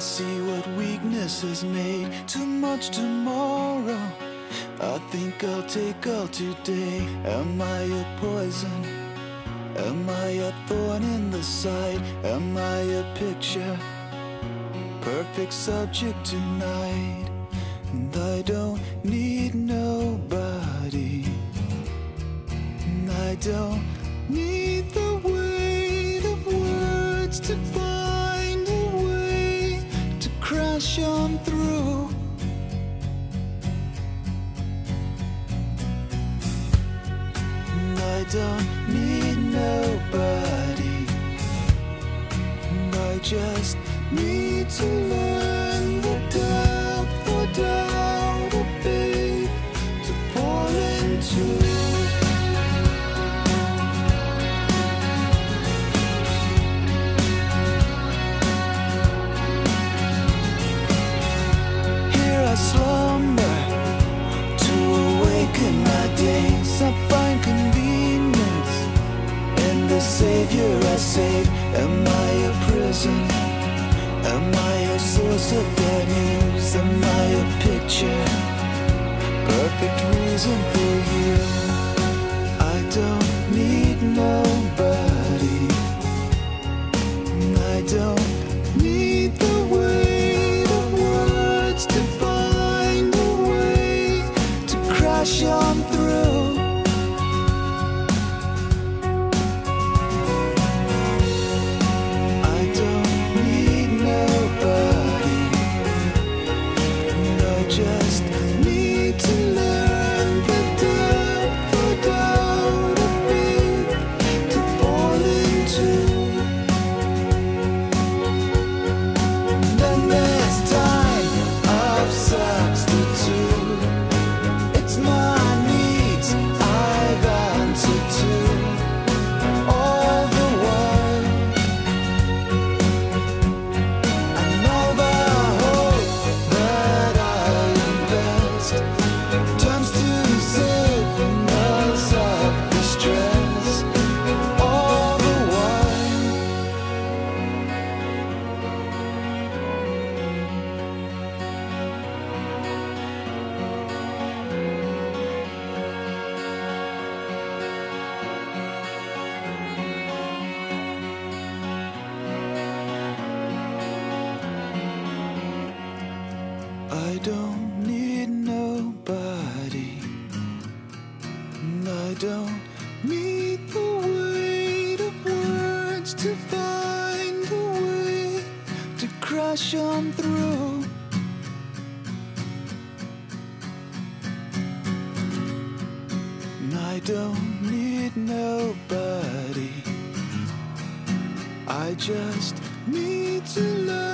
see what weakness has made too much tomorrow. I think I'll take all today. Am I a poison? Am I a thorn in the side? Am I a picture? Perfect subject tonight. And I don't need nobody. And I don't need the weight of words to find a way to crash on through. And I don't need nobody. And I just need to learn the depth or doubt of faith to pour into. I slumber to awaken my days. I find convenience in the Savior I save. Am I a prison? Am I a source of bad news? Am I a picture? Perfect reason for you. I don't need nobody. I don't need the weight of words to find a way to crash on through. I don't need nobody. I just need to learn the depth or doubt of faith to fall into. Then there's time of substitute. It's my needs I've answered to all the while. I know the hope that I invest turns to signals of distress all the while. I don't need nobody. And I don't need the weight of words to find a way to crash on through. And I don't need nobody. I just need to learn